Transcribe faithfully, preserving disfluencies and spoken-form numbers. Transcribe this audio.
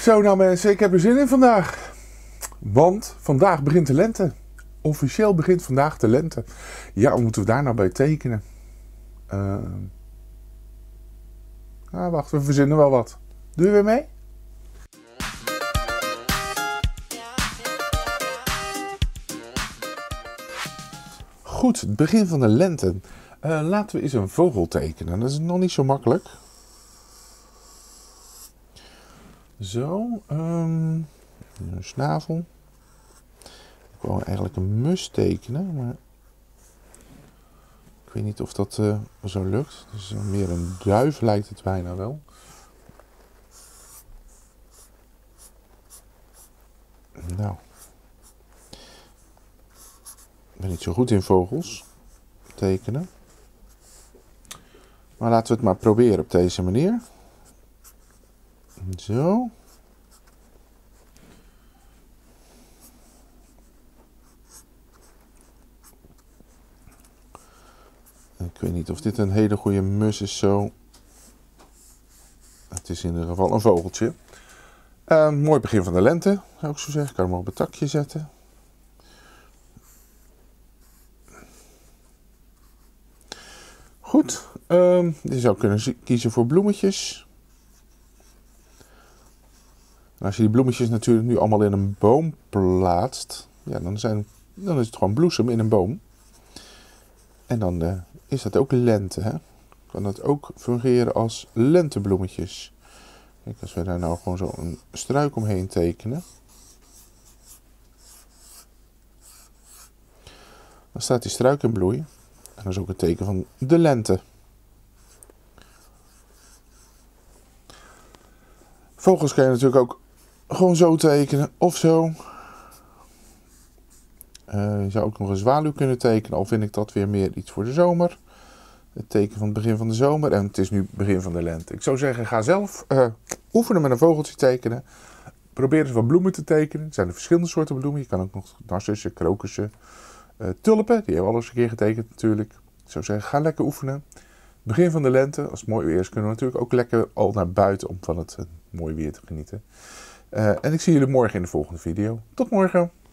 Zo nou mensen, ik heb er zin in vandaag. Want vandaag begint de lente. Officieel begint vandaag de lente. Ja, wat moeten we daar nou bij tekenen? Uh... Ah, wacht, we verzinnen wel wat. Doe je weer mee? Goed, het begin van de lente. Uh, laten we eens een vogel tekenen. Dat is nog niet zo makkelijk. Zo, um, een snavel. Ik wou eigenlijk een mus tekenen, maar ik weet niet of dat uh, zo lukt. Dus meer een duif lijkt het bijna wel. Nou, ik ben niet zo goed in vogels tekenen. Maar laten we het maar proberen op deze manier. Zo. Ik weet niet of dit een hele goede mus is zo. Het is in ieder geval een vogeltje. Uh, mooi begin van de lente, zou ik zo zeggen. Ik kan hem op het takje zetten. Goed. Uh, je zou kunnen kiezen voor bloemetjes. Als je die bloemetjes natuurlijk nu allemaal in een boom plaatst, ja, dan, zijn, dan is het gewoon bloesem in een boom. En dan uh, is dat ook lente, hè? Kan dat ook fungeren als lentebloemetjes. Kijk, als we daar nou gewoon zo een struik omheen tekenen, dan staat die struik in bloei. En dat is ook het teken van de lente. Vogels kan je natuurlijk ook gewoon zo tekenen of zo. Uh, je zou ook nog een zwaluw kunnen tekenen, al vind ik dat weer meer iets voor de zomer. Het teken van het begin van de zomer en het is nu begin van de lente. Ik zou zeggen, ga zelf uh, oefenen met een vogeltje tekenen. Probeer eens wat bloemen te tekenen. Er zijn er verschillende soorten bloemen. Je kan ook nog narcissen, krokussen, uh, tulpen. Die hebben we al eens een keer getekend natuurlijk. Ik zou zeggen, ga lekker oefenen. Begin van de lente, als het mooi weer is, kunnen we natuurlijk ook lekker al naar buiten om van het uh, mooie weer te genieten. Uh, en ik zie jullie morgen in de volgende video. Tot morgen!